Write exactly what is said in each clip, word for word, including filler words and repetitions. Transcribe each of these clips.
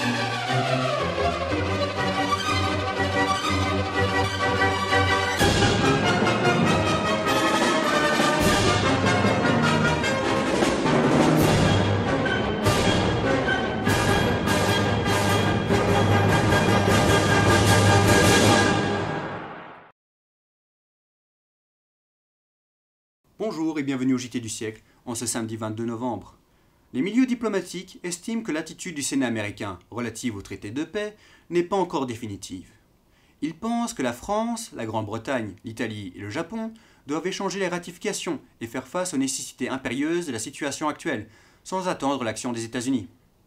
Bonjour et bienvenue au J T du siècle, en ce samedi vingt-deux novembre. Les milieux diplomatiques estiment que l'attitude du Sénat américain relative au traité de paix n'est pas encore définitive. Ils pensent que la France, la Grande-Bretagne, l'Italie et le Japon doivent échanger les ratifications et faire face aux nécessités impérieuses de la situation actuelle, sans attendre l'action des États-Unis.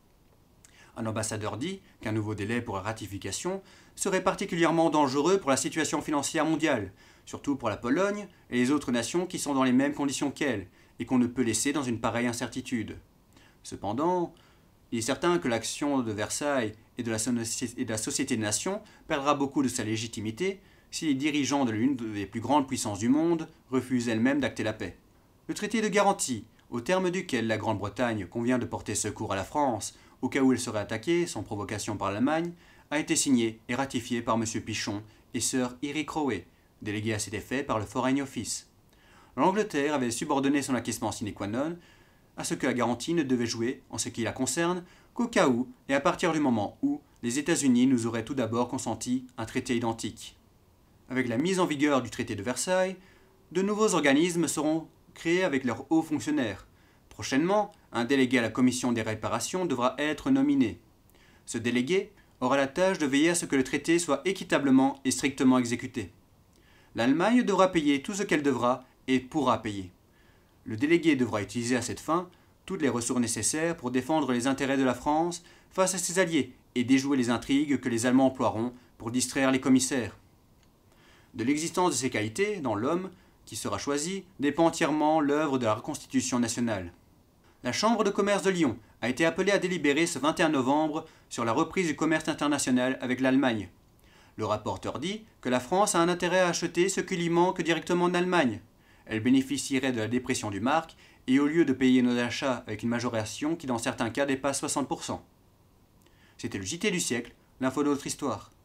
Un ambassadeur dit qu'un nouveau délai pour la ratification serait particulièrement dangereux pour la situation financière mondiale, surtout pour la Pologne et les autres nations qui sont dans les mêmes conditions qu'elle, et qu'on ne peut laisser dans une pareille incertitude. Cependant, il est certain que l'action de Versailles et de la, et de la Société des Nations perdra beaucoup de sa légitimité si les dirigeants de l'une des plus grandes puissances du monde refusent elles-mêmes d'acter la paix. Le traité de garantie, au terme duquel la Grande-Bretagne convient de porter secours à la France au cas où elle serait attaquée sans provocation par l'Allemagne, a été signé et ratifié par M. Pichon et Sir Eric Rowe, délégué à cet effet par le Foreign Office. L'Angleterre avait subordonné son acquiescement sine qua non à ce que la garantie ne devait jouer, en ce qui la concerne, qu'au cas où et à partir du moment où les États-Unis nous auraient tout d'abord consenti un traité identique. Avec la mise en vigueur du traité de Versailles, de nouveaux organismes seront créés avec leurs hauts fonctionnaires. Prochainement, un délégué à la commission des réparations devra être nominé. Ce délégué aura la tâche de veiller à ce que le traité soit équitablement et strictement exécuté. L'Allemagne devra payer tout ce qu'elle devra et pourra payer. Le délégué devra utiliser à cette fin toutes les ressources nécessaires pour défendre les intérêts de la France face à ses alliés et déjouer les intrigues que les Allemands emploieront pour distraire les commissaires. De l'existence de ces qualités dans l'homme qui sera choisi dépend entièrement l'œuvre de la reconstitution nationale. La Chambre de commerce de Lyon a été appelée à délibérer ce vingt et un novembre sur la reprise du commerce international avec l'Allemagne. Le rapporteur dit que la France a un intérêt à acheter ce qui lui manque directement en Allemagne. Elle bénéficierait de la dépression du mark et au lieu de payer nos achats avec une majoration qui dans certains cas dépasse soixante pour cent. C'était le J T du siècle, l'info de notre histoire.